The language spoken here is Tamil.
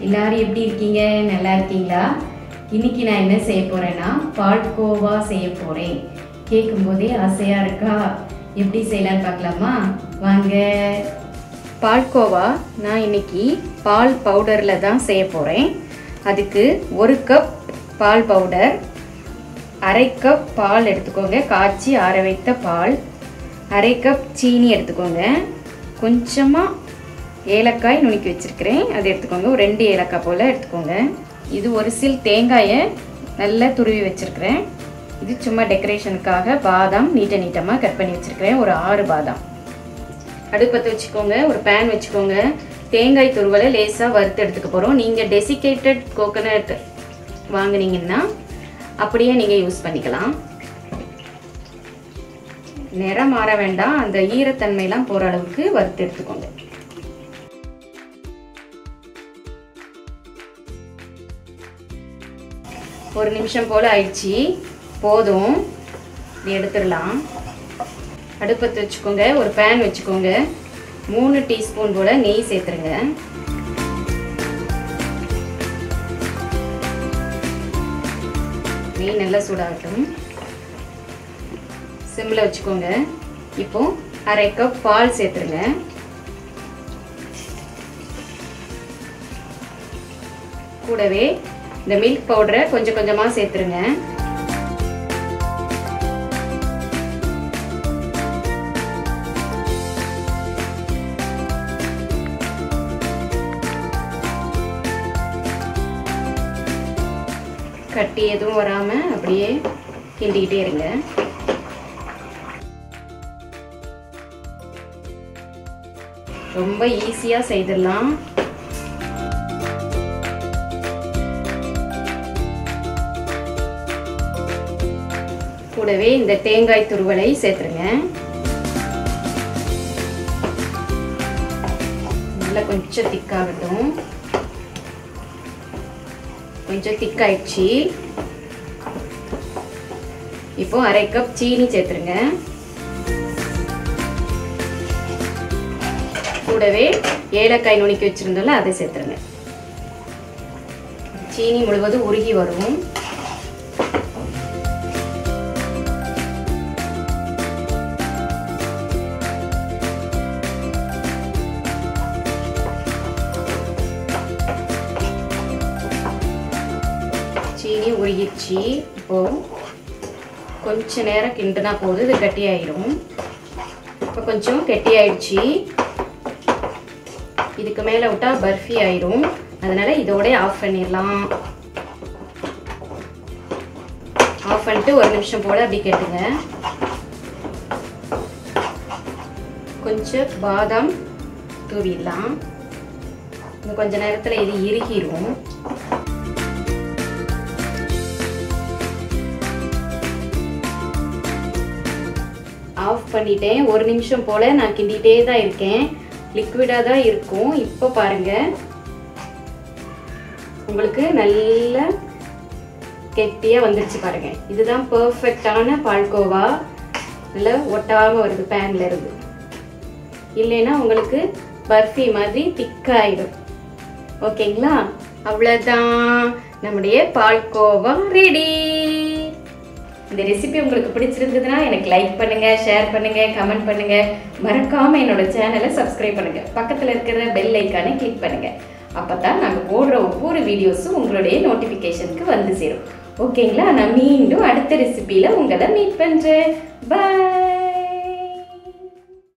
எல்லாரும் எப்படி இருக்கீங்க? நல்லா இருக்கீங்களா? இன்னைக்கு நான் என்ன செய்ய போறேன்னா பால்கோவா செய்ய போறேன். கேட்கும்போதே ஆசையா இருக்கா? எப்படி செய்யலாம்னு பார்க்கலாமா? வாங்க. பால்கோவா நான் இன்னைக்கு பால் பவுடரில் தான் செய்ய போகிறேன். அதுக்கு 1 கப் பால் பவுடர், 1/2 கப் பால் எடுத்துக்கோங்க, காய்ச்சி ஆற வைத்த பால், 1/2 கப் சீனி எடுத்துக்கோங்க, கொஞ்சமாக ஏலக்காய் நுணுக்கி வச்சுருக்கிறேன், அது எடுத்துக்கோங்க, ஒரு 2 ஏலக்காய் போல் எடுத்துக்கோங்க. இது ஒரு சில் தேங்காயை நல்லா துருவி வச்சுருக்கிறேன். இது சும்மா டெக்கரேஷனுக்காக பாதாம் நீட்டமாக கட் பண்ணி வச்சுருக்கிறேன், ஒரு 6 பாதாம். அடுப்பத்தை வச்சுக்கோங்க, ஒரு பேன் வச்சுக்கோங்க. தேங்காய் துருவலை லேசாக வறுத்து எடுத்துக்க போகிறோம். நீங்கள் டெசிகேட்டட் கோகோனட் வாங்கினீங்கன்னா அப்படியே நீங்கள் யூஸ் பண்ணிக்கலாம். நிறம் மாற வேண்டாம், அந்த ஈரத்தன்மையெல்லாம் போகிற அளவுக்கு வறுத்து எடுத்துக்கோங்க. ஒரு நிமிஷம் போல் ஆயிடுச்சு, போதும், இது எடுத்துடலாம். அடுப்பத்தை வச்சுக்கோங்க, ஒரு பேன் வச்சுக்கோங்க, 3 டீஸ்பூன் போல் நெய் சேர்த்துருங்க. நெய் நல்லா சூடாகட்டும், சிம்மில் வச்சுக்கோங்க. இப்போ 1/2 கப் பால் சேர்த்துருங்க. கூடவே இந்த மில்க் பவுடரை கொஞ்சம் கொஞ்சமாக சேர்த்துருங்க. கட்டி எதுவும் வராமல் அப்படியே கிண்டிக்கிட்டே இருங்க. ரொம்ப ஈஸியாக செய்திடலாம். கூடவே இந்த தேங்காய் துருவலை சேர்த்துருங்க. நல்லா கொஞ்சம் திக்காகட்டும். கொஞ்சம் திக்காயிடுச்சு. இப்போ 1/2 கப் சீனி சேர்த்துருங்க. கூடவே ஏலக்காய் நுணுக்கி வச்சிருந்தோம்ல, அதை சேர்த்துருங்க. சீனி முழுவதும் உருகி வரும். சீனி உருகிடுச்சு. இப்போ கொஞ்ச நேரம் கிண்டுனா போது இது கட்டியாயிடும். இப்போ கொஞ்சம் கெட்டியாயிடுச்சு. இதுக்கு மேலே விட்டா பர்ஃபி ஆயிடும், அதனால இதோட ஆஃப் பண்ணிடலாம். ஆஃப் பண்ணிட்டு ஒரு நிமிஷம் போல அப்படி கெட்டுங்க. கொஞ்சம் பாதாம் தூவிடலாம். இன்னும் கொஞ்ச நேரத்தில் இது இறுகிடும். ஆஃப் பண்ணிட்டேன். ஒரு நிமிஷம் போல் நான் கிண்டிகிட்டே தான் இருக்கேன், லிக்விடாக தான் இருக்கும். இப்போ பாருங்கள், உங்களுக்கு நல்ல கெட்டியாக வந்துருச்சு பாருங்கள். இதுதான் பர்ஃபெக்டான பால்கோவா. நல்லா ஒட்டாமல் வருது பேனில் இருந்து. இல்லைன்னா உங்களுக்கு பர்ஃபி மாதிரி திக்காயிடும். ஓகேங்களா? அவ்வளோதான், நம்முடைய பால்கோவா ரெடி. இந்த ரெசிபி உங்களுக்கு பிடிச்சிருந்ததுன்னா எனக்கு லைக் பண்ணுங்க, ஷேர் பண்ணுங்க, கமெண்ட் பண்ணுங்க. மறக்காம என்னோட சேனலை சப்ஸ்கிரைப் பண்ணுங்க. பக்கத்தில் இருக்கிற பெல் ஐக்கானை கிளிக் பண்ணுங்க. அப்பதான் நாங்கள் போடுற ஒவ்வொரு வீடியோஸும் உங்களுடைய நோட்டிஃபிகேஷனுக்கு வந்து சேரும். ஓகேங்களா? நான் மீண்டும் அடுத்த ரெசிபியில் உங்களை மீட் பண்ணுறேன். பாய்.